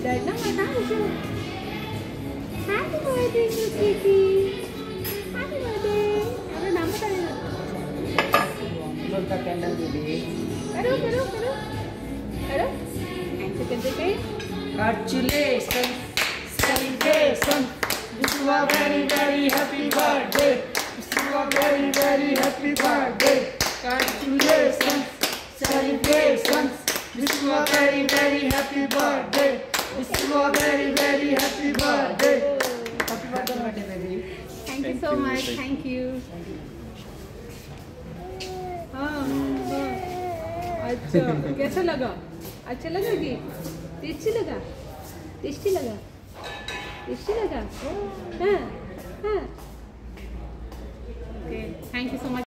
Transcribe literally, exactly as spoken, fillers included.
Dad na mata siya. Happy birthday, Kitty. Happy birthday. Ano naman tayo? Blow the candle, baby. Karo, karo, karo. Karo. And second second. Congratulations, celebration. Wish you a very, very happy birthday. Wish you a very, very happy birthday. Congratulations, celebrations. Wish you a very, very happy birthday. Wish you a very, very happy birthday. Happy birthday, baby. Thank you so much. Thank you. हाँ हाँ अच्छा कैसा लगा? अच्छा लगा कि tasty लगा? Tasty लगा? टेस्टी लगा? हाँ हाँ